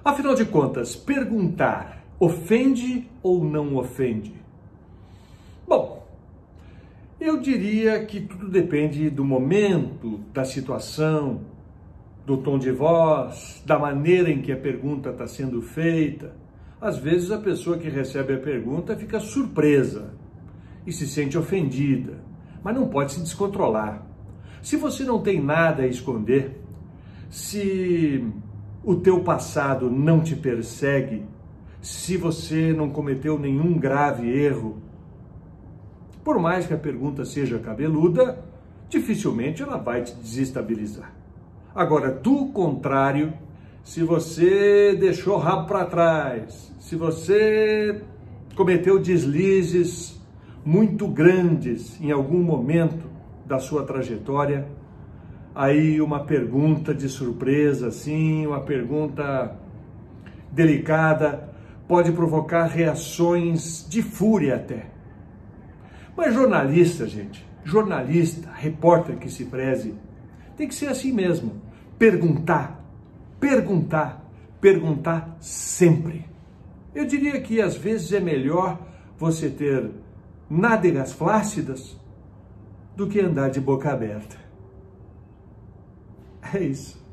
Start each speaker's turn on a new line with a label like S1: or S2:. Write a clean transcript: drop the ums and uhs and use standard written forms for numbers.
S1: Afinal de contas, perguntar ofende ou não ofende? Bom, eu diria que tudo depende do momento, da situação, do tom de voz, da maneira em que a pergunta está sendo feita. Às vezes a pessoa que recebe a pergunta fica surpresa e se sente ofendida, mas não pode se descontrolar. Se você não tem nada a esconder, se o teu passado não te persegue, se você não cometeu nenhum grave erro, por mais que a pergunta seja cabeluda, dificilmente ela vai te desestabilizar. Agora, do contrário, se você deixou o rabo para trás, se você cometeu deslizes muito grandes em algum momento da sua trajetória, aí uma pergunta de surpresa, assim, uma pergunta delicada, pode provocar reações de fúria até. Mas jornalista, gente, jornalista, repórter que se preze, tem que ser assim mesmo. Perguntar, perguntar, perguntar sempre. Eu diria que às vezes é melhor você ter nádegas flácidas do que andar de boca aberta. É isso.